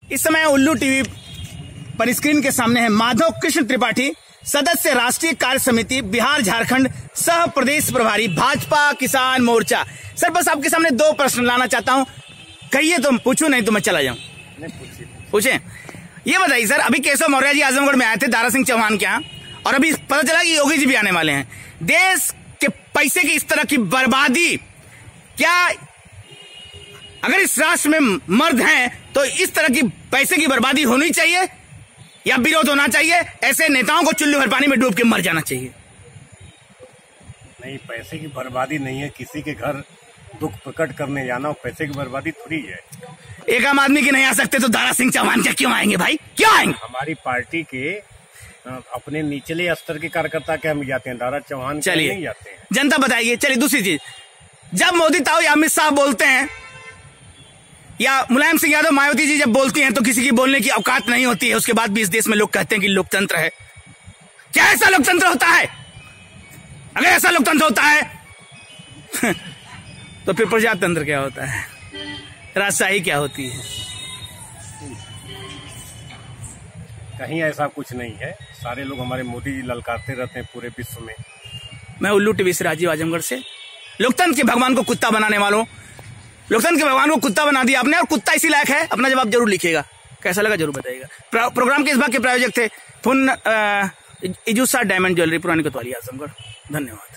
इस समय उल्लू टीवी पर स्क्रीन के सामने है माधव कृष्ण त्रिपाठी, सदस्य राष्ट्रीय कार्य समिति बिहार झारखंड सह प्रदेश प्रभारी भाजपा किसान मोर्चा। सर बस आपके सामने दो प्रश्न लाना चाहता हूं, कहिए तो पूछूं, नहीं तो मैं चला जाऊं। पूछे। ये बताइए सर, अभी केशव मौर्य जी आजमगढ़ में आए थे दारा सिंह चौहान के यहाँ, और अभी पता चला कि योगी जी भी आने वाले हैं। देश के पैसे की इस तरह की बर्बादी, क्या अगर इस राष्ट्र में मर्द हैं तो इस तरह की पैसे की बर्बादी होनी चाहिए या विरोध होना चाहिए? ऐसे नेताओं को चुल्लू भर पानी में डूब के मर जाना चाहिए। नहीं, पैसे की बर्बादी नहीं है, किसी के घर दुख प्रकट करने जाना पैसे की बर्बादी थोड़ी है। एक आम आदमी की नहीं आ सकते तो दारा सिंह चौहान क्या क्यों आएंगे भाई, क्यों आएंगे? हमारी पार्टी के अपने निचले स्तर के कार्यकर्ता क्या जाते हैं, दारा चौहान चलिए नहीं जाते हैं। जनता बताइए। चलिए दूसरी चीज, जब मोदी ताऊ या अमित शाह बोलते हैं या मुलायम सिंह यादव मायावती जी जब बोलती हैं तो किसी की बोलने की औकात नहीं होती है, उसके बाद भी इस देश में लोग कहते हैं कि लोकतंत्र है। क्या ऐसा लोकतंत्र होता है? अगर ऐसा लोकतंत्र होता है तो फिर प्रजातंत्र क्या होता है, राजशाही क्या होती है? कहीं ऐसा कुछ नहीं है, सारे लोग हमारे मोदी जी ललकारते रहते हैं पूरे विश्व में। मैं उल्लू टीवी से राजीव आजमगढ़ से। लोकतंत्र के भगवान को कुत्ता बनाने वालों, लोकतंत्र के भगवान को कुत्ता बना दिया आपने, और कुत्ता इसी लायक है। अपना जवाब जरूर लिखिएगा, कैसा लगा जरूर बताइएगा। प्रोग्राम के इस भाग के प्रायोजक थे इजूसा डायमंड ज्वेलरी, पुरानी कोतवाली, आजमगढ़। धन्यवाद।